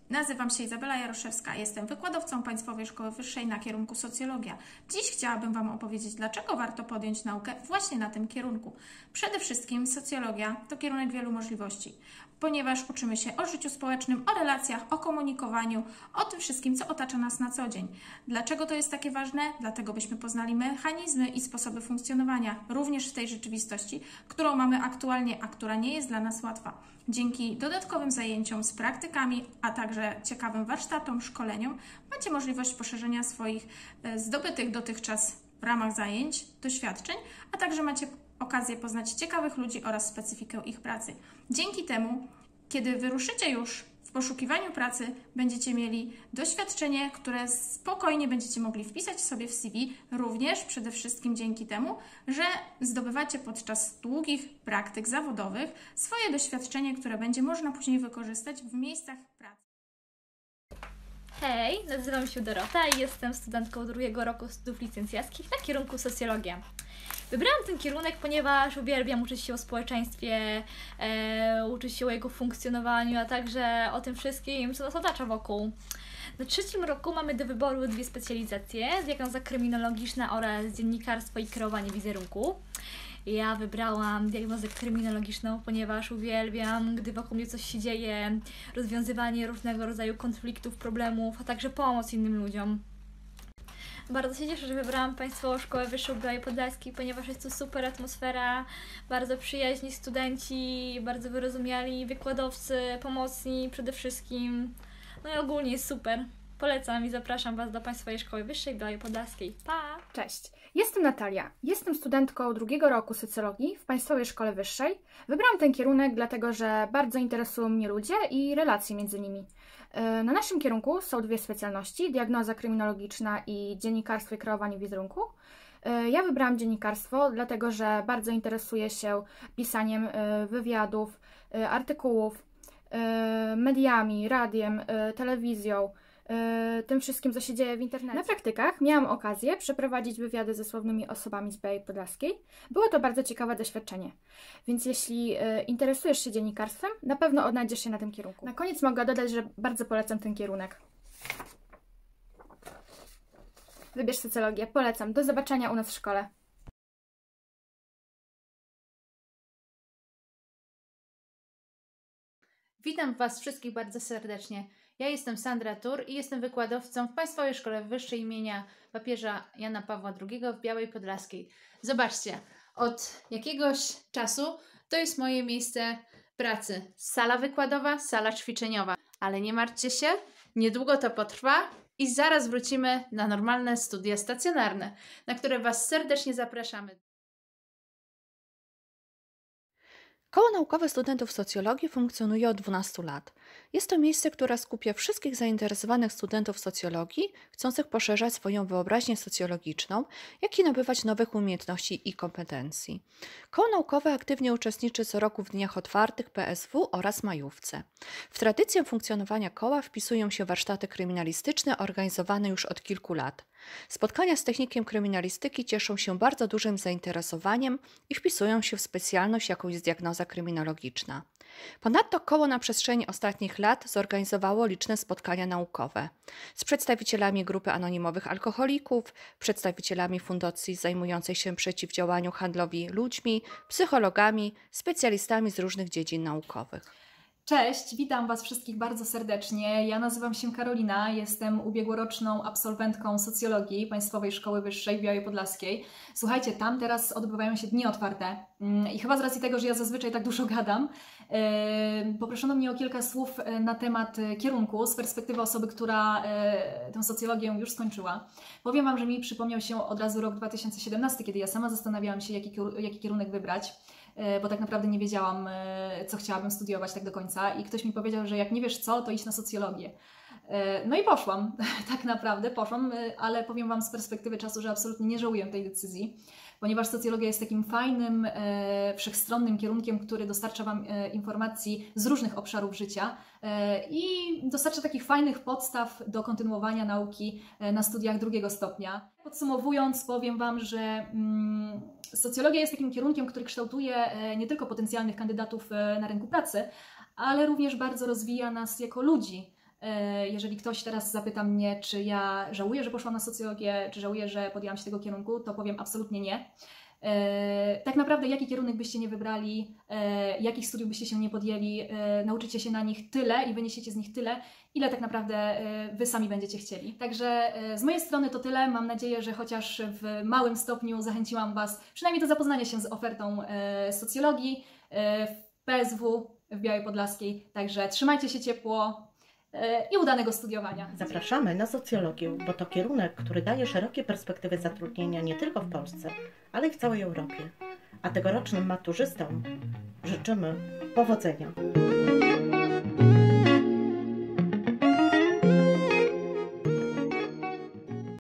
Nazywam się Izabela Jaroszewska, jestem wykładowcą Państwowej Szkoły Wyższej na kierunku socjologia. Dziś chciałabym Wam opowiedzieć, dlaczego warto podjąć naukę właśnie na tym kierunku. Przede wszystkim socjologia to kierunek wielu możliwości, ponieważ uczymy się o życiu społecznym, o relacjach, o komunikowaniu, o tym wszystkim, co otacza nas na co dzień. Dlaczego to jest takie ważne? Dlatego byśmy poznali mechanizmy i sposoby funkcjonowania, również w tej rzeczywistości, którą mamy aktualnie, a która nie jest dla nas łatwa. Dzięki dodatkowym zajęciom z praktykami, a także ciekawym warsztatom, szkoleniom macie możliwość poszerzenia swoich zdobytych dotychczas w ramach zajęć doświadczeń, a także macie okazję poznać ciekawych ludzi oraz specyfikę ich pracy. Dzięki temu, kiedy wyruszycie już w poszukiwaniu pracy, będziecie mieli doświadczenie, które spokojnie będziecie mogli wpisać sobie w CV, również przede wszystkim dzięki temu, że zdobywacie podczas długich praktyk zawodowych swoje doświadczenie, które będzie można później wykorzystać w miejscach pracy. Hej, nazywam się Dorota i jestem studentką drugiego roku studiów licencjackich na kierunku socjologia. Wybrałam ten kierunek, ponieważ uwielbiam uczyć się o społeczeństwie, uczyć się o jego funkcjonowaniu, a także o tym wszystkim, co nas otacza wokół. Na trzecim roku mamy do wyboru dwie specjalizacje, diagnoza kryminologiczna oraz dziennikarstwo i kreowanie wizerunku. Ja wybrałam diagnozę kryminologiczną, ponieważ uwielbiam, gdy wokół mnie coś się dzieje, rozwiązywanie różnego rodzaju konfliktów, problemów, a także pomoc innym ludziom. Bardzo się cieszę, że wybrałam Państwową Szkołę Wyższą w Białej Podlaskiej, ponieważ jest tu super atmosfera, bardzo przyjaźni studenci, bardzo wyrozumiali wykładowcy, pomocni przede wszystkim. No i ogólnie jest super. Polecam i zapraszam Was do Państwowej Szkoły Wyższej w Białej Podlaskiej. Pa! Cześć, jestem Natalia. Jestem studentką drugiego roku socjologii w Państwowej Szkole Wyższej. Wybrałam ten kierunek dlatego, że bardzo interesują mnie ludzie i relacje między nimi. Na naszym kierunku są dwie specjalności, diagnoza kryminologiczna i dziennikarstwo i kreowanie wizerunku. Ja wybrałam dziennikarstwo, dlatego że bardzo interesuję się pisaniem wywiadów, artykułów, mediami, radiem, telewizją, tym wszystkim, co się dzieje w internecie. Na praktykach miałam okazję przeprowadzić wywiady ze sławnymi osobami z Białej Podlaskiej. Było to bardzo ciekawe doświadczenie, więc jeśli interesujesz się dziennikarstwem, na pewno odnajdziesz się na tym kierunku. Na koniec mogę dodać, że bardzo polecam ten kierunek. Wybierz socjologię, polecam. Do zobaczenia u nas w szkole. Witam Was wszystkich bardzo serdecznie. Ja jestem Sandra Tur i jestem wykładowcą w Państwowej Szkole Wyższej imienia papieża Jana Pawła II w Białej Podlaskiej. Zobaczcie, od jakiegoś czasu to jest moje miejsce pracy. Sala wykładowa, sala ćwiczeniowa. Ale nie martwcie się, niedługo to potrwa i zaraz wrócimy na normalne studia stacjonarne, na które Was serdecznie zapraszamy. Koło Naukowe Studentów Socjologii funkcjonuje od 12 lat. Jest to miejsce, które skupia wszystkich zainteresowanych studentów socjologii, chcących poszerzać swoją wyobraźnię socjologiczną, jak i nabywać nowych umiejętności i kompetencji. Koło Naukowe aktywnie uczestniczy co roku w Dniach Otwartych PSW oraz majówce. W tradycję funkcjonowania koła wpisują się warsztaty kryminalistyczne organizowane już od kilku lat. Spotkania z technikiem kryminalistyki cieszą się bardzo dużym zainteresowaniem i wpisują się w specjalność, jaką jest diagnoza kryminologiczna. Ponadto koło na przestrzeni ostatnich lat zorganizowało liczne spotkania naukowe z przedstawicielami grupy anonimowych alkoholików, przedstawicielami fundacji zajmującej się przeciwdziałaniem handlowi ludźmi, psychologami, specjalistami z różnych dziedzin naukowych. Cześć, witam Was wszystkich bardzo serdecznie. Ja nazywam się Karolina, jestem ubiegłoroczną absolwentką socjologii Państwowej Szkoły Wyższej w Białej Podlaskiej. Słuchajcie, tam teraz odbywają się dni otwarte i chyba z racji tego, że ja zazwyczaj tak dużo gadam, poproszono mnie o kilka słów na temat kierunku z perspektywy osoby, która tę socjologię już skończyła. Powiem Wam, że mi przypomniał się od razu rok 2017, kiedy ja sama zastanawiałam się, jaki kierunek wybrać, bo tak naprawdę nie wiedziałam, co chciałabym studiować tak do końca i ktoś mi powiedział, że jak nie wiesz co, to idź na socjologię. No i poszłam, tak naprawdę poszłam, ale powiem Wam z perspektywy czasu, że absolutnie nie żałuję tej decyzji, ponieważ socjologia jest takim fajnym, wszechstronnym kierunkiem, który dostarcza Wam informacji z różnych obszarów życia i dostarcza takich fajnych podstaw do kontynuowania nauki na studiach drugiego stopnia. Podsumowując, powiem Wam, że socjologia jest takim kierunkiem, który kształtuje nie tylko potencjalnych kandydatów na rynku pracy, ale również bardzo rozwija nas jako ludzi. Jeżeli ktoś teraz zapyta mnie, czy ja żałuję, że poszłam na socjologię, czy żałuję, że podjęłam się tego kierunku, to powiem absolutnie nie. Tak naprawdę jaki kierunek byście nie wybrali, jakich studiów byście się nie podjęli, nauczycie się na nich tyle i wyniesiecie z nich tyle, ile tak naprawdę Wy sami będziecie chcieli. Także z mojej strony to tyle. Mam nadzieję, że chociaż w małym stopniu zachęciłam Was przynajmniej do zapoznania się z ofertą socjologii w PSW w Białej Podlaskiej. Także trzymajcie się ciepło i udanego studiowania. Zapraszamy na socjologię, bo to kierunek, który daje szerokie perspektywy zatrudnienia nie tylko w Polsce, ale i w całej Europie. A tegorocznym maturzystom życzymy powodzenia.